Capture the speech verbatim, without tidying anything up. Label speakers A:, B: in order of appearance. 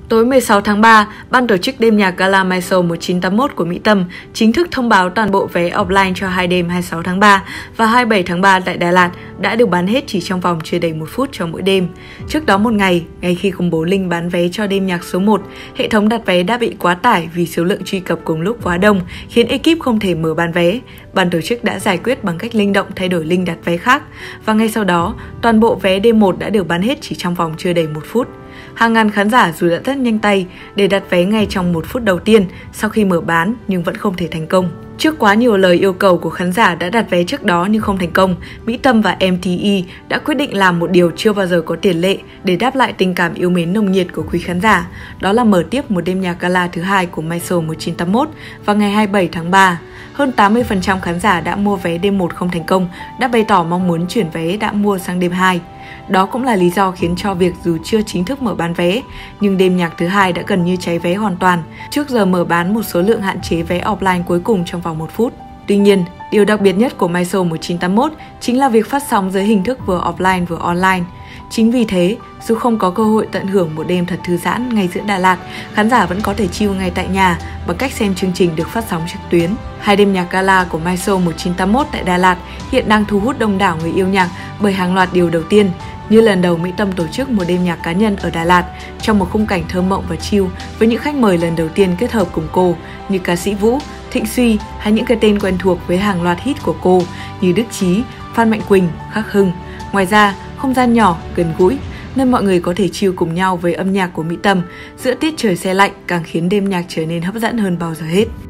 A: Tối mười sáu tháng ba, ban tổ chức đêm nhạc Gala My Soul một chín tám mốt của Mỹ Tâm chính thức thông báo toàn bộ vé offline cho hai đêm hai mươi sáu tháng ba và hai mươi bảy tháng ba tại Đà Lạt đã được bán hết chỉ trong vòng chưa đầy một phút cho mỗi đêm. Trước đó một ngày, ngay khi công bố link bán vé cho đêm nhạc số một, hệ thống đặt vé đã bị quá tải vì số lượng truy cập cùng lúc quá đông, khiến ekip không thể mở bán vé. Ban tổ chức đã giải quyết bằng cách linh động thay đổi link đặt vé khác, và ngay sau đó, toàn bộ vé đêm một đã được bán hết chỉ trong vòng chưa đầy một phút. Hàng ngàn khán giả dù đã rất nhanh tay để đặt vé ngay trong một phút đầu tiên sau khi mở bán nhưng vẫn không thể thành công. Trước quá nhiều lời yêu cầu của khán giả đã đặt vé trước đó nhưng không thành công, Mỹ Tâm và em tê e đã quyết định làm một điều chưa bao giờ có tiền lệ để đáp lại tình cảm yêu mến nồng nhiệt của quý khán giả. Đó là mở tiếp một đêm nhạc gala thứ hai của My Soul một chín tám mốt vào ngày hai mươi bảy tháng ba. Hơn tám mươi phần trăm khán giả đã mua vé đêm một không thành công đã bày tỏ mong muốn chuyển vé đã mua sang đêm hai. Đó cũng là lý do khiến cho việc dù chưa chính thức mở bán vé, nhưng đêm nhạc thứ hai đã gần như cháy vé hoàn toàn trước giờ mở bán một số lượng hạn chế vé offline cuối cùng trong vòng một phút. Tuy nhiên, điều đặc biệt nhất của My Soul một chín tám mốt chính là việc phát sóng dưới hình thức vừa offline vừa online. Chính vì thế, dù không có cơ hội tận hưởng một đêm thật thư giãn ngay giữa Đà Lạt, khán giả vẫn có thể chill ngay tại nhà bằng cách xem chương trình được phát sóng trực tuyến. Hai đêm nhạc gala của My Soul một chín tám mốt tại Đà Lạt hiện đang thu hút đông đảo người yêu nhạc bởi hàng loạt điều đầu tiên, như lần đầu Mỹ Tâm tổ chức một đêm nhạc cá nhân ở Đà Lạt trong một khung cảnh thơ mộng và chill với những khách mời lần đầu tiên kết hợp cùng cô như ca sĩ Vũ, Thịnh Suy hay những cái tên quen thuộc với hàng loạt hit của cô như Đức Chí, Phan Mạnh Quỳnh, Khắc Hưng. Ngoài ra, không gian nhỏ, gần gũi, nơi mọi người có thể chill cùng nhau với âm nhạc của Mỹ Tâm giữa tiết trời se lạnh càng khiến đêm nhạc trở nên hấp dẫn hơn bao giờ hết.